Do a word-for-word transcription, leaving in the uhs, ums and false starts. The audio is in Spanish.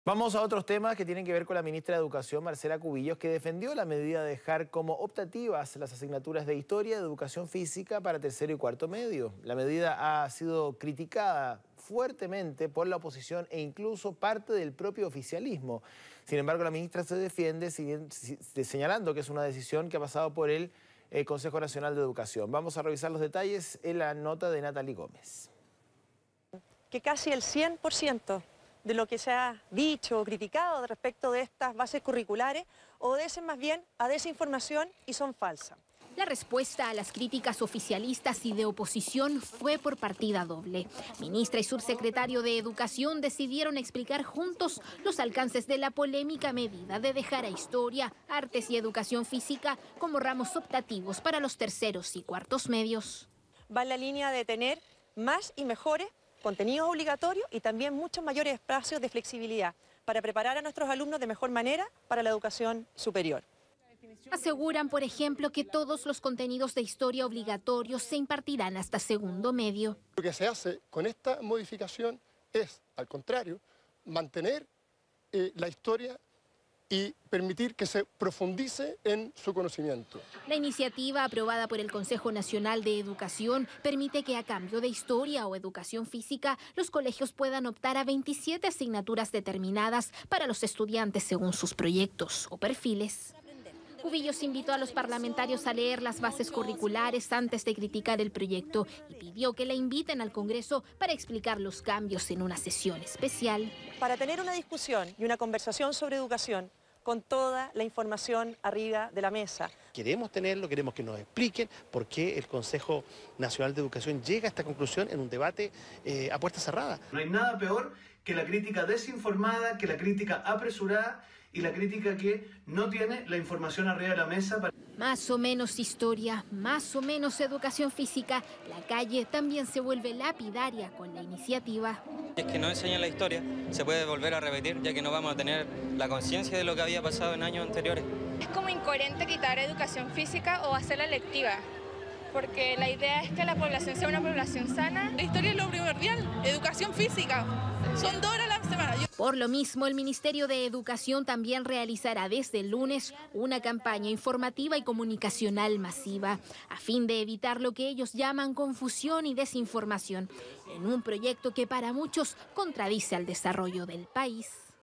Vamos a otros temas que tienen que ver con la ministra de Educación, Marcela Cubillos, que defendió la medida de dejar como optativas las asignaturas de Historia y de Educación Física para tercero y cuarto medio. La medida ha sido criticada fuertemente por la oposición e incluso parte del propio oficialismo. Sin embargo, la ministra se defiende señalando que es una decisión que ha pasado por el eh, Consejo Nacional de Educación. Vamos a revisar los detalles en la nota de Natalie Gómez. Que casi el cien por ciento de lo que se ha dicho o criticado respecto de estas bases curriculares obedecen más bien a desinformación y son falsas. La respuesta a las críticas oficialistas y de oposición fue por partida doble. Ministra y subsecretario de Educación decidieron explicar juntos los alcances de la polémica medida de dejar a Historia, Artes y Educación Física como ramos optativos para los terceros y cuartos medios. Va en la línea de tener más y mejores contenidos obligatorios y también muchos mayores espacios de flexibilidad para preparar a nuestros alumnos de mejor manera para la educación superior. Aseguran, por ejemplo, que todos los contenidos de historia obligatorios se impartirán hasta segundo medio. Lo que se hace con esta modificación es, al contrario, mantener eh, la historia y permitir que se profundice en su conocimiento. La iniciativa aprobada por el Consejo Nacional de Educación permite que a cambio de historia o educación física los colegios puedan optar a veintisiete asignaturas determinadas para los estudiantes según sus proyectos o perfiles. Cubillos invitó a los parlamentarios a leer las bases curriculares antes de criticar el proyecto y pidió que la inviten al Congreso para explicar los cambios en una sesión especial. Para tener una discusión y una conversación sobre educación con toda la información arriba de la mesa. Queremos tenerlo, queremos que nos expliquen por qué el Consejo Nacional de Educación llega a esta conclusión en un debate eh, a puerta cerrada. No hay nada peor que la crítica desinformada, que la crítica apresurada y la crítica que no tiene la información arriba de la mesa. Para... Más o menos historia, más o menos educación física, la calle también se vuelve lapidaria con la iniciativa. Es que no enseña la historia, se puede volver a repetir, ya que no vamos a tener la conciencia de lo que había pasado en años anteriores. Es como incoherente quitar educación física o hacerla lectiva, porque la idea es que la población sea una población sana. La historia es lo primordial, educación física, son dos horas a la semana. Yo... Por lo mismo, el Ministerio de Educación también realizará desde el lunes una campaña informativa y comunicacional masiva, a fin de evitar lo que ellos llaman confusión y desinformación, en un proyecto que para muchos contradice al desarrollo del país.